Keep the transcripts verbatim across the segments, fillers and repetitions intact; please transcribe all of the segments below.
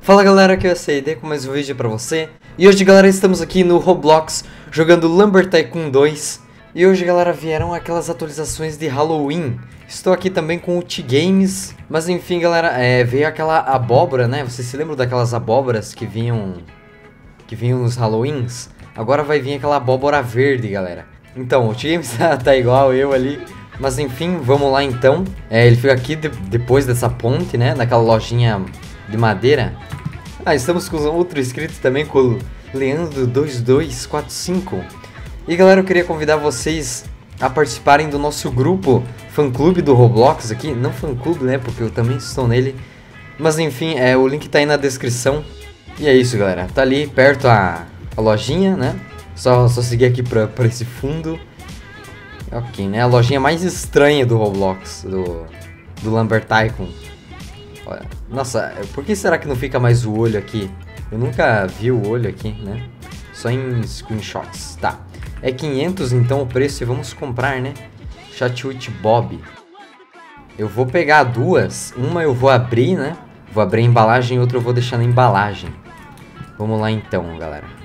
Fala galera, aqui é o C I D com mais um vídeo pra você. E hoje galera, estamos aqui no Roblox jogando Lumber Tycoon dois. E hoje galera, vieram aquelas atualizações de Halloween. Estou aqui também com o T-Games. Mas enfim galera, é, veio aquela abóbora, né? Vocês se lembram daquelas abóboras que vinham Que vinham nos Halloweens? Agora vai vir aquela abóbora verde galera. Então, o T-Games tá, tá igual eu ali. Mas enfim, vamos lá então. é, Ele fica aqui de, depois dessa ponte, né? Naquela lojinha de madeira. Ah, estamos com outro inscrito também, com o Leandro dois dois quatro cinco. E galera, eu queria convidar vocês a participarem do nosso grupo fã-clube do Roblox aqui. Não fã-clube, né, porque eu também estou nele. Mas enfim, é, o link tá aí na descrição. E é isso galera, tá ali perto a, a lojinha, né. Só, só seguir aqui pra, pra esse fundo. Ok, né, a lojinha mais estranha do Roblox, do, do Lumber Tycoon. Nossa, por que será que não fica mais o olho aqui? Eu nunca vi o olho aqui, né? Só em screenshots. Tá. É quinhentos então o preço e vamos comprar, né? Chatwit Bob. Eu vou pegar duas. Uma eu vou abrir, né? Vou abrir a embalagem e outra eu vou deixar na embalagem. Vamos lá então, galera.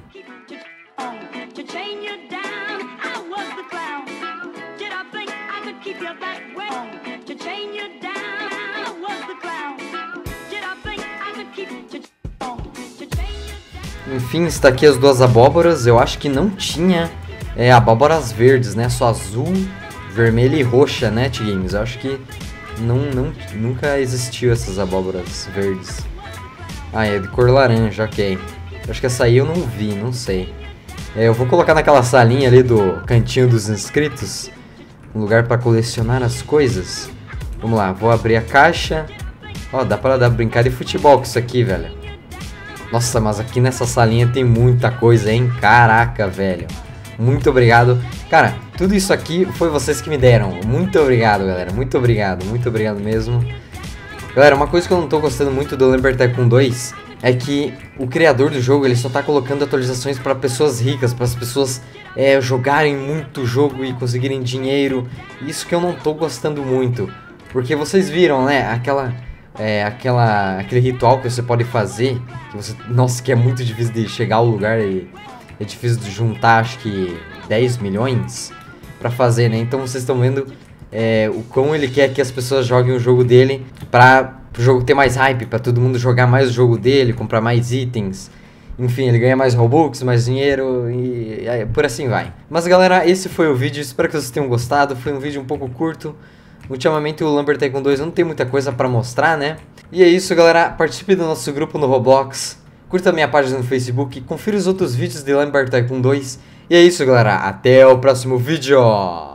Enfim, está aqui as duas abóboras. Eu acho que não tinha é, abóboras verdes, né? Só azul, vermelha e roxa, né, T-Games? Eu acho que não, não, nunca existiu essas abóboras verdes. Ah, é de cor laranja, ok. Eu acho que essa aí eu não vi, não sei. É, eu vou colocar naquela salinha ali do cantinho dos inscritos. Um lugar para colecionar as coisas. Vamos lá, vou abrir a caixa. Ó, dá pra dar, brincar de futebol com isso aqui, velho. Nossa, mas aqui nessa salinha tem muita coisa, hein? Caraca, velho. Muito obrigado. Cara, tudo isso aqui foi vocês que me deram. Muito obrigado, galera. Muito obrigado. Muito obrigado mesmo. Galera, uma coisa que eu não tô gostando muito do Lumber Tycoon dois é que o criador do jogo, ele só tá colocando atualizações para pessoas ricas, para as pessoas é, jogarem muito jogo e conseguirem dinheiro. Isso que eu não tô gostando muito. Porque vocês viram, né? Aquela... É, aquela, aquele ritual que você pode fazer, que você, nossa, que é muito difícil de chegar ao lugar e é difícil de juntar, acho que dez milhões pra fazer, né? Então vocês estão vendo é, o quão ele quer que as pessoas joguem o jogo dele pra o jogo ter mais hype, pra todo mundo jogar mais o jogo dele, comprar mais itens. Enfim, ele ganha mais Robux, mais dinheiro e, e por assim vai. Mas galera, esse foi o vídeo, espero que vocês tenham gostado. Foi um vídeo um pouco curto. Ultimamente o Lumber Tycoon dois não tem muita coisa pra mostrar, né? E é isso, galera. Participe do nosso grupo no Roblox. Curta a minha página no Facebook. Confira os outros vídeos de Lumber Tycoon dois. E é isso, galera. Até o próximo vídeo.